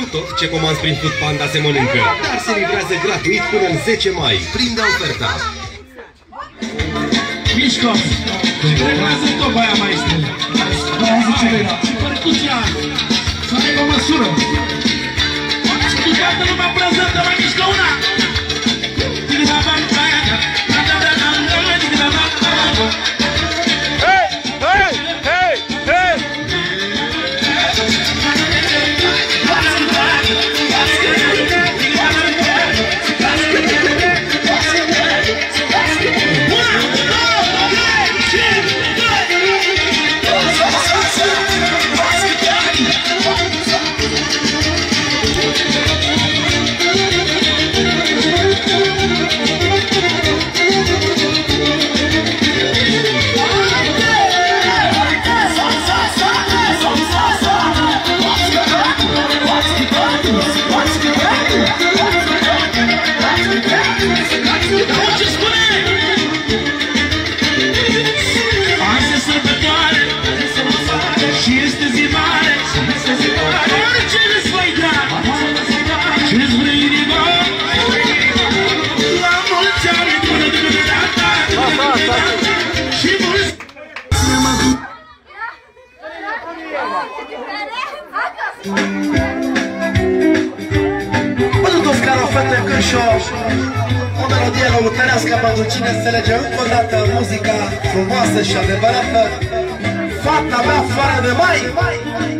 Tot ce comanzi prin Food Panda se mănâncă, dar se livrează gratuit până în 10 mai. Prinde oferta! Mișco! Lucrează tot baia maestru! Și percuția! Să aibă măsură! Și toată lumea prezentă, mai mișcă una! O melodie lăutărească pentru cine înțelege încă o dată muzica frumoasă și adevărată. Fata mea fără de mai!